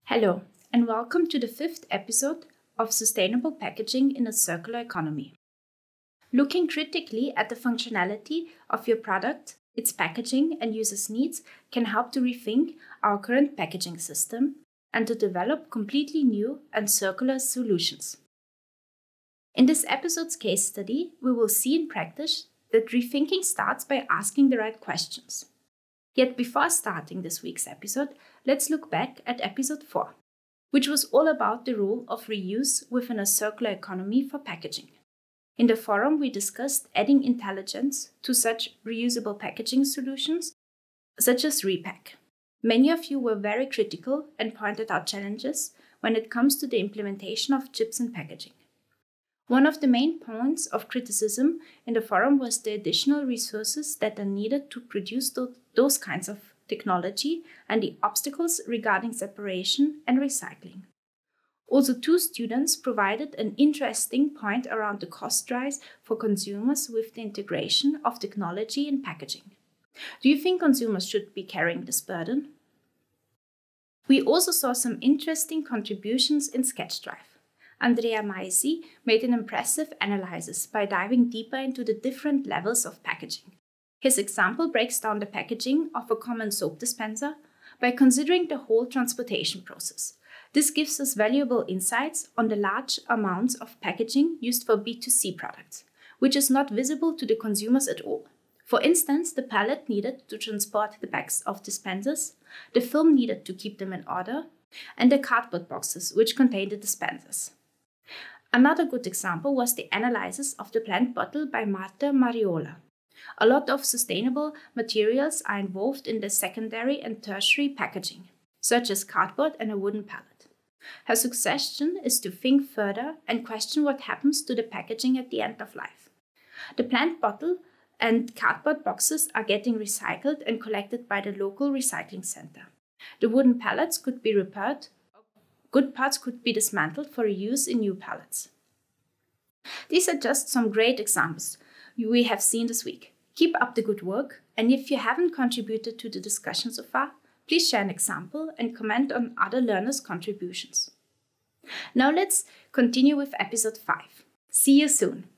Hello, and welcome to the fifth episode of Sustainable Packaging in a Circular Economy. Looking critically at the functionality of your product, its packaging, and users' needs can help to rethink our current packaging system and to develop completely new and circular solutions. In this episode's case study, we will see in practice that rethinking starts by asking the right questions. Yet before starting this week's episode, let's look back at episode 4, which was all about the role of reuse within a circular economy for packaging. In the forum, we discussed adding intelligence to such reusable packaging solutions, such as Repack. Many of you were very critical and pointed out challenges when it comes to the implementation of chips in packaging. One of the main points of criticism in the forum was the additional resources that are needed to produce those kinds of technology and the obstacles regarding separation and recycling. Also, two students provided an interesting point around the cost rise for consumers with the integration of technology in packaging. Do you think consumers should be carrying this burden? We also saw some interesting contributions in SketchDrive. Andrea Maisi made an impressive analysis by diving deeper into the different levels of packaging. His example breaks down the packaging of a common soap dispenser by considering the whole transportation process. This gives us valuable insights on the large amounts of packaging used for B2C products, which is not visible to the consumers at all. For instance, the pallet needed to transport the bags of dispensers, the film needed to keep them in order, and the cardboard boxes which contain the dispensers. Another good example was the analysis of the plant bottle by Marta Mariola. A lot of sustainable materials are involved in the secondary and tertiary packaging, such as cardboard and a wooden pallet. Her suggestion is to think further and question what happens to the packaging at the end of life. The plant bottle and cardboard boxes are getting recycled and collected by the local recycling center. The wooden pallets could be repaired. Good parts could be dismantled for reuse in new pallets. These are just some great examples we have seen this week. Keep up the good work, and if you haven't contributed to the discussion so far, please share an example and comment on other learners' contributions. Now let's continue with episode 5. See you soon!